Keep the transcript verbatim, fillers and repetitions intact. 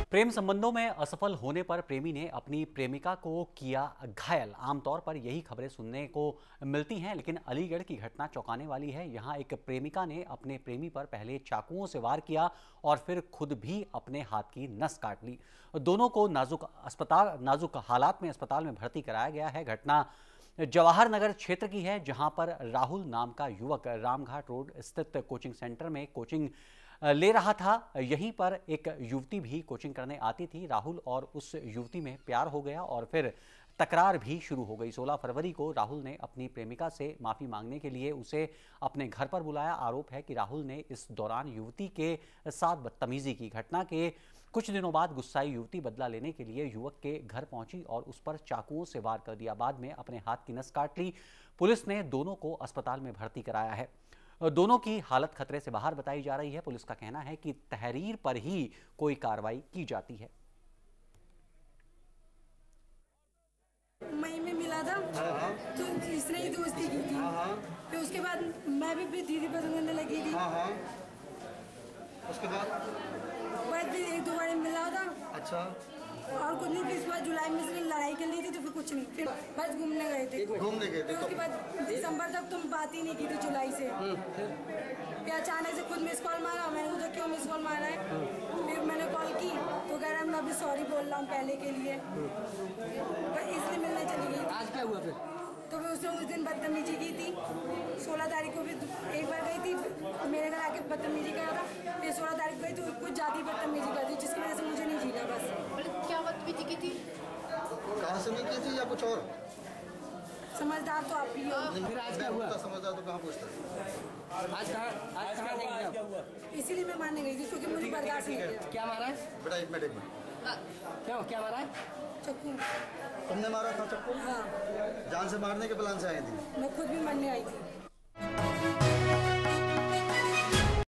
प्रेम संबंधों में असफल होने पर प्रेमी ने अपनी प्रेमिका को किया घायल। आमतौर पर यही खबरें सुनने को मिलती हैं, लेकिन अलीगढ़ की घटना चौंकाने वाली है। यहां एक प्रेमिका ने अपने प्रेमी पर पहले चाकुओं से वार किया और फिर खुद भी अपने हाथ की नस काट ली। दोनों को नाजुक अस्पताल नाजुक हालात में अस्पताल में भर्ती कराया गया है। घटना जवाहर नगर क्षेत्र की है, जहां पर राहुल नाम का युवक रामघाट रोड स्थित कोचिंग सेंटर में कोचिंग ले रहा था। यहीं पर एक युवती भी कोचिंग करने आती थी। राहुल और उस युवती में प्यार हो गया और फिर तकरार भी शुरू हो गई। सोलह फरवरी को राहुल ने अपनी प्रेमिका से माफी मांगने के लिए उसे अपने घर पर बुलाया। आरोप है कि राहुल ने इस दौरान युवती के साथ बदतमीजी की। घटना के कुछ दिनों बाद गुस्साई युवती बदला लेने के लिए युवक के घर पहुंची और उस पर चाकुओं से वार कर दिया। बाद में अपने हाथ की नस काट ली। पुलिस ने दोनों को अस्पताल में भर्ती कराया है। दोनों की हालत खतरे से बाहर बताई जा रही है। पुलिस का कहना है कि तहरीर पर ही कोई कार्रवाई की जाती है। मई में मिला था तो इसने ही दोस्ती की थी। फिर उसके बाद मैं भी भी दीदी पसंद करने लगी थी। उसके बाद बाद भी एक दो बार मिला था। अच्छा। और कुछ नहीं। फिर इस बार जुलाई में इसने लड़ाई कर ली थी तो फिर कुछ नहीं। फिर बस घूमने गए थे। घूमने गए थे। फिर उसके बाद दिसंबर तक तुम बात ही नहीं की थी जुलाई से। फिर अचानक से खुद मिस कॉल मारा। मैंने सोचा क्यों मिस कॉल मारा है। फिर मैंने कॉल की तो कह रहा मैं अभी सॉरी बोल रहा हूँ पहले के लिए। पर इसलिए मिलने चली गई। आज क्या हुआ फिर? तो फिर उसने उस दिन बदतमीजी की थी। सोलह तारीख को भी एक बार गई थी, मेरे घर आके बदतमीजी करा था। फिर सोलह तारीख गई तो कुछ ज़्यादा बदतमीजी कर दी, जिसकी वजह से मुझे नहीं जीना बस। क्या बदतमीजी की थी? कहाँ से नहीं की थी या कुछ और? समझदार तो आप ही हो। फिर आज क्या हुआ? समझदार तो कहाँ पूछता है? आज कहाँ आज कहाँ नहीं गया? इसीलिए मैं मारने गई थी क्योंकि मुझे बर्दाश्त नहीं किया। क्या मारा है? बेटा एक मिनट एक मिनट। क्यों क्या मारा है? चक्कू। तुमने मारा था चक्कू? हाँ। जान से मारने के प्लान से आई थी? मैं खुद भी मरने आई थी।